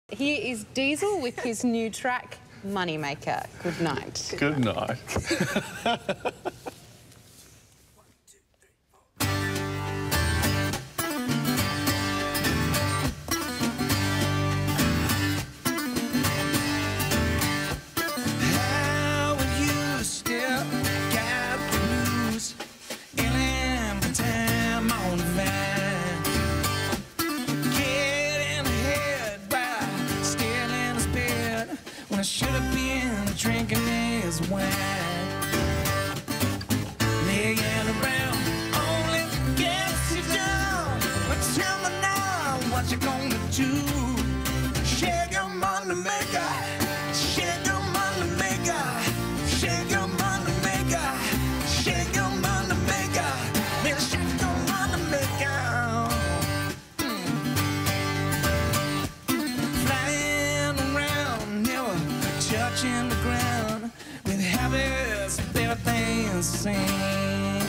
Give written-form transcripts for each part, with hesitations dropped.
Here is Diesel with his new track, Moneymaker. Good night. Good night. I should have been drinking his wine, laying around only to get you down. But tell me now, what you gonna do? Shake your money maker, shake your money maker, shake your money maker, shake your money maker, then shake your money maker. Flying around, never touching the ground, with habits of everything same.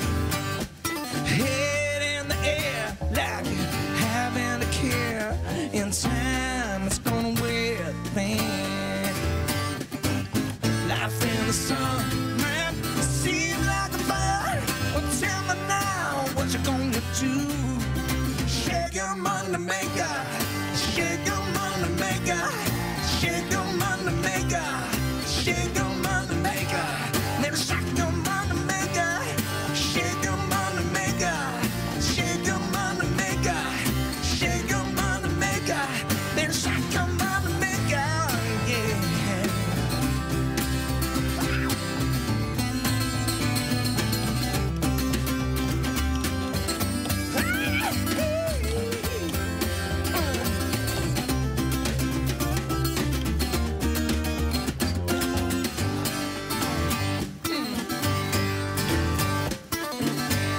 Head in the air like you're having a care. In time it's gonna wear thin. Life in the sun, man, seems like a fire. Well, tell me now, what you gonna do? Shake your money maker, shake your money maker, shake your money maker, shake your money maker, then shake your money maker, shake your money maker, shake your money maker, shake your money maker, then shake your money maker, yeah.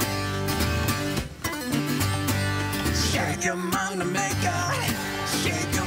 Shake your money maker, shake